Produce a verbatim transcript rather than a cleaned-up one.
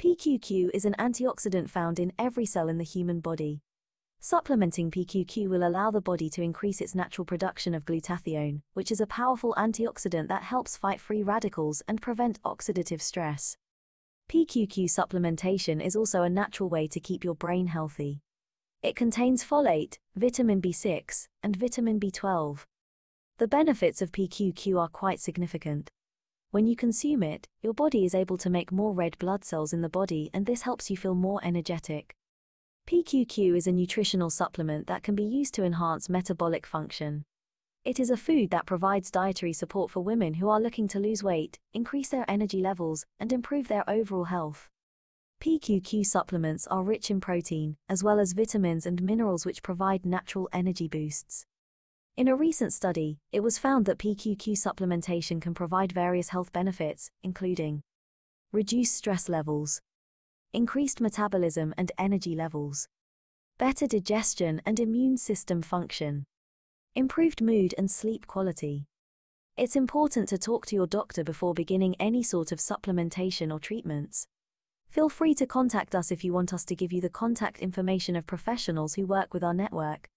P Q Q is an antioxidant found in every cell in the human body. Supplementing P Q Q will allow the body to increase its natural production of glutathione, which is a powerful antioxidant that helps fight free radicals and prevent oxidative stress. P Q Q supplementation is also a natural way to keep your brain healthy. It contains folate, vitamin B six, and vitamin B twelve. The benefits of P Q Q are quite significant. When you consume it, your body is able to make more red blood cells in the body, and this helps you feel more energetic. P Q Q is a nutritional supplement that can be used to enhance metabolic function. It is a food that provides dietary support for women who are looking to lose weight, increase their energy levels, and improve their overall health. P Q Q supplements are rich in protein, as well as vitamins and minerals which provide natural energy boosts. In a recent study, it was found that P Q Q supplementation can provide various health benefits, including reduced stress levels, increased metabolism and energy levels, better digestion and immune system function, improved mood and sleep quality. It's important to talk to your doctor before beginning any sort of supplementation or treatments. Feel free to contact us if you want us to give you the contact information of professionals who work with our network.